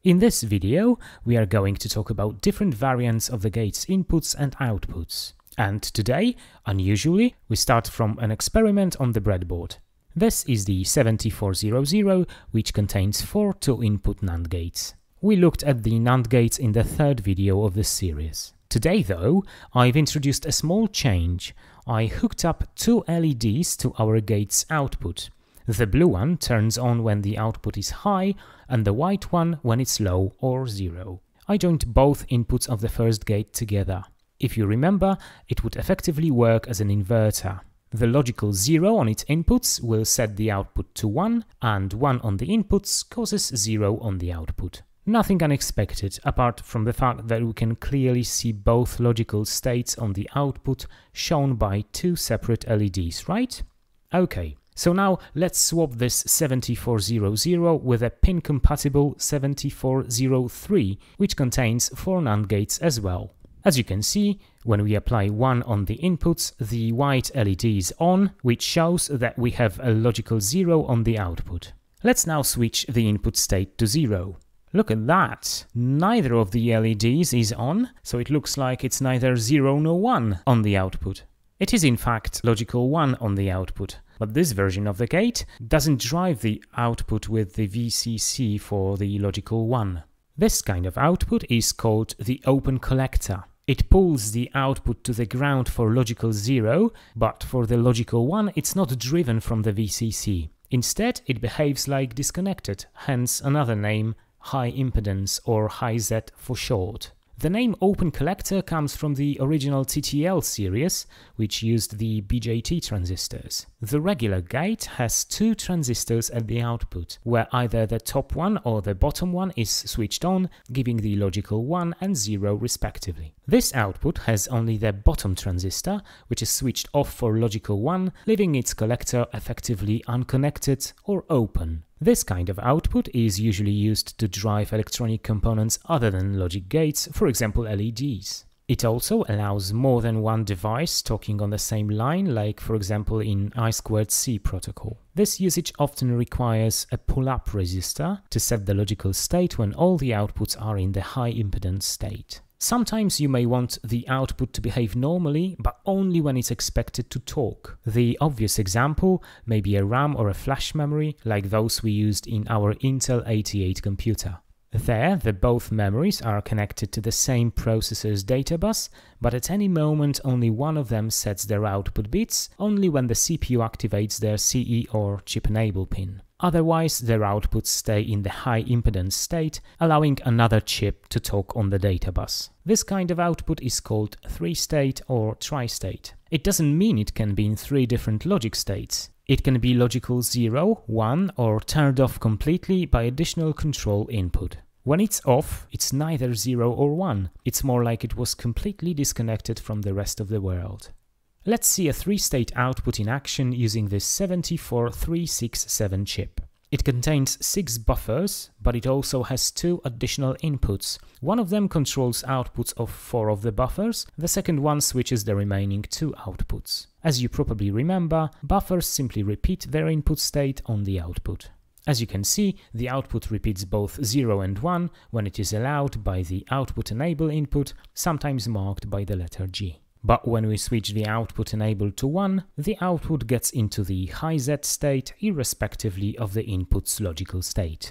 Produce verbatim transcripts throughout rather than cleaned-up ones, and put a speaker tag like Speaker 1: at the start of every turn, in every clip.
Speaker 1: In this video, we are going to talk about different variants of the gate's inputs and outputs. And today, unusually, we start from an experiment on the breadboard. This is the seventy-four hundred, which contains four two-input NAND gates. We looked at the NAND gates in the third video of this series. Today, though, I've introduced a small change. I hooked up two L E Ds to our gate's output. The blue one turns on when the output is high, and the white one when it's low or zero. I joined both inputs of the first gate together. If you remember, it would effectively work as an inverter. The logical zero on its inputs will set the output to one, and one on the inputs causes zero on the output. Nothing unexpected, apart from the fact that we can clearly see both logical states on the output shown by two separate L E Ds, right? Okay. So now let's swap this seventy-four hundred with a pin-compatible seventy-four oh three, which contains four NAND gates as well. As you can see, when we apply one on the inputs, the white L E D is on, which shows that we have a logical zero on the output. Let's now switch the input state to zero. Look at that! Neither of the L E Ds is on, so it looks like it's neither zero nor one on the output. It is in fact logical one on the output, but this version of the gate doesn't drive the output with the V C C for the logical one. This kind of output is called the open collector. It pulls the output to the ground for logical zero, but for the logical one it's not driven from the V C C. Instead, it behaves like disconnected, hence another name, high impedance or high Z for short. The name Open Collector comes from the original T T L series, which used the B J T transistors. The regular gate has two transistors at the output, where either the top one or the bottom one is switched on, giving the logical one and zero respectively. This output has only the bottom transistor, which is switched off for logical one, leaving its collector effectively unconnected or open. This kind of output is usually used to drive electronic components other than logic gates, for example L E Ds. It also allows more than one device talking on the same line, like for example in I two C protocol. This usage often requires a pull-up resistor to set the logical state when all the outputs are in the high impedance state. Sometimes you may want the output to behave normally, but only when it's expected to talk. The obvious example may be a RAM or a flash memory, like those we used in our Intel eighty-eight computer. There, the both memories are connected to the same processor's data bus, but at any moment only one of them sets their output bits, only when the C P U activates their C E or chip enable pin. Otherwise, their outputs stay in the high impedance state, allowing another chip to talk on the data bus. This kind of output is called three-state or tri-state. It doesn't mean it can be in three different logic states. It can be logical zero, one, or turned off completely by additional control input. When it's off, it's neither zero or one. It's more like it was completely disconnected from the rest of the world. Let's see a three-state output in action using this seventy-four three sixty-seven chip. It contains six buffers, but it also has two additional inputs. One of them controls outputs of four of the buffers, the second one switches the remaining two outputs. As you probably remember, buffers simply repeat their input state on the output. As you can see, the output repeats both zero and one when it is allowed by the output enable input, sometimes marked by the letter G. But when we switch the output enable to one, the output gets into the high Z state irrespectively of the input's logical state.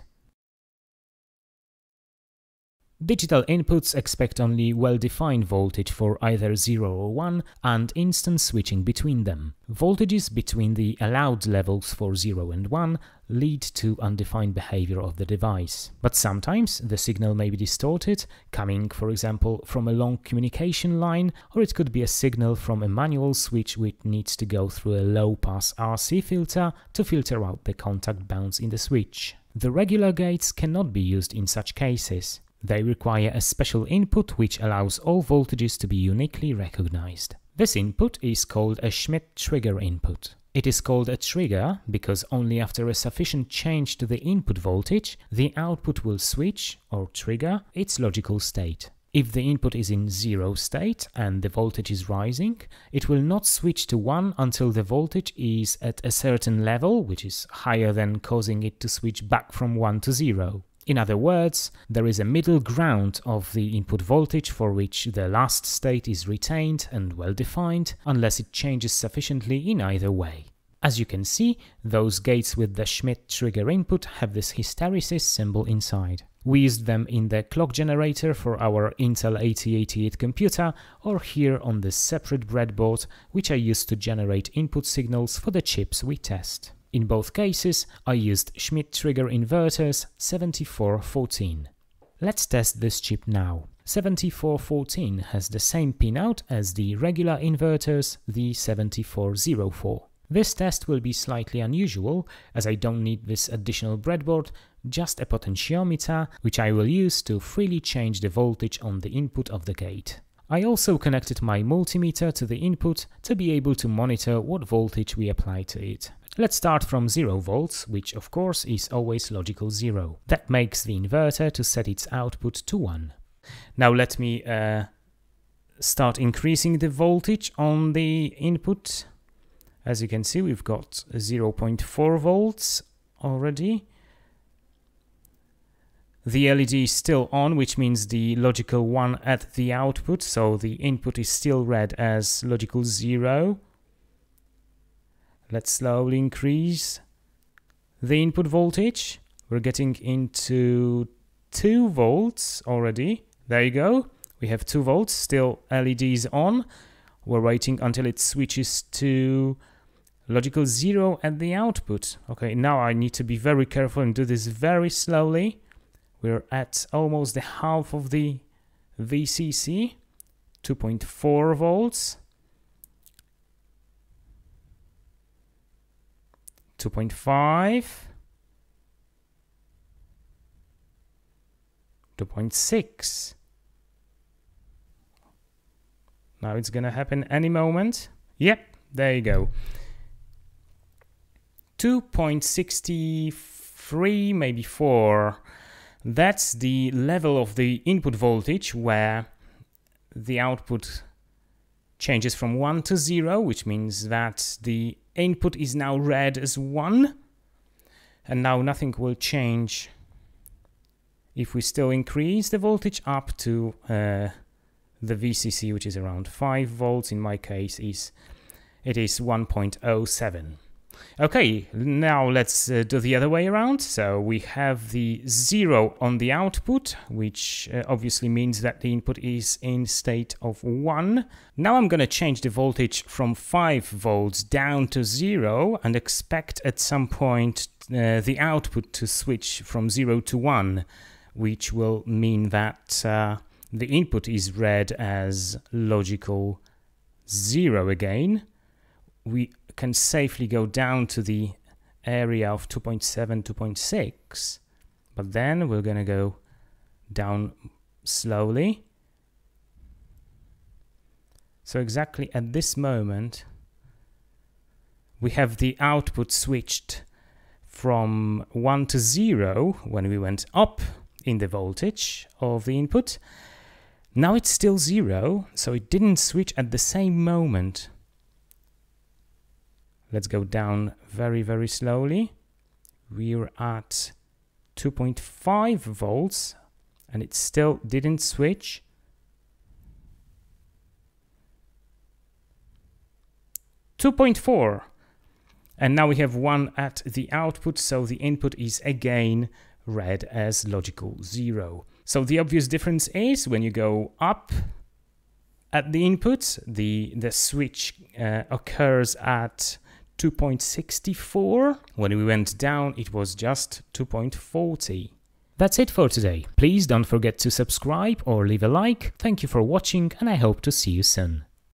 Speaker 1: Digital inputs expect only well-defined voltage for either zero or one and instant switching between them. Voltages between the allowed levels for zero and one lead to undefined behavior of the device. But sometimes the signal may be distorted, coming, for example, from a long communication line, or it could be a signal from a manual switch which needs to go through a low-pass R C filter to filter out the contact bounce in the switch. The regular gates cannot be used in such cases. They require a special input which allows all voltages to be uniquely recognized. This input is called a Schmitt Trigger input. It is called a trigger because only after a sufficient change to the input voltage, the output will switch, or trigger, its logical state. If the input is in zero state and the voltage is rising, it will not switch to one until the voltage is at a certain level, which is higher than causing it to switch back from one to zero. In other words, there is a middle ground of the input voltage for which the last state is retained and well defined, unless it changes sufficiently in either way. As you can see, those gates with the Schmitt Trigger input have this hysteresis symbol inside. We used them in the clock generator for our Intel eighty eighty-eight computer, or here on this separate breadboard, which I used to generate input signals for the chips we test. In both cases, I used Schmitt Trigger inverters seventy-four fourteen. Let's test this chip now. seventy-four fourteen has the same pinout as the regular inverters, the seventy-four oh four. This test will be slightly unusual, as I don't need this additional breadboard, just a potentiometer, which I will use to freely change the voltage on the input of the gate. I also connected my multimeter to the input to be able to monitor what voltage we apply to it. Let's start from zero volts, which of course is always logical zero. That makes the inverter to set its output to one. Now let me uh, start increasing the voltage on the input. As you can see, we've got zero point four volts already. The L E D is still on, which means the logical one at the output, so the input is still read as logical zero. Let's slowly increase the input voltage. We're getting into two volts already. There you go. We have two volts, still L E D is on. We're waiting until it switches to logical zero at the output. Okay, now I need to be very careful and do this very slowly. We're at almost the half of the V C C, two point four volts, two point five, two point six. Now it's gonna happen any moment. Yep, there you go. two point six three, maybe four. That's the level of the input voltage where the output changes from one to zero, which means that the input is now read as one. And now nothing will change if we still increase the voltage up to uh, the V C C, which is around five volts. In my case, is it is one point zero seven. Okay, now let's uh, do the other way around. So we have the zero on the output, which uh, obviously means that the input is in state of one. Now I'm going to change the voltage from five volts down to zero and expect at some point uh, the output to switch from zero to one, which will mean that uh, the input is read as logical zero again. We can safely go down to the area of two point seven, two point six, but then we're gonna go down slowly. So exactly at this moment, we have the output switched from one to zero when we went up in the voltage of the input. Now it's still zero, so it didn't switch at the same moment. Let's go down very, very slowly. We're at two point five volts and it still didn't switch. two point four. And now we have one at the output, so the input is again read as logical zero. So the obvious difference is when you go up at the input, the, the switch uh, occurs at two point six four. When we went down, it was just two point four zero. That's it for today. Please don't forget to subscribe or leave a like. Thank you for watching and I hope to see you soon.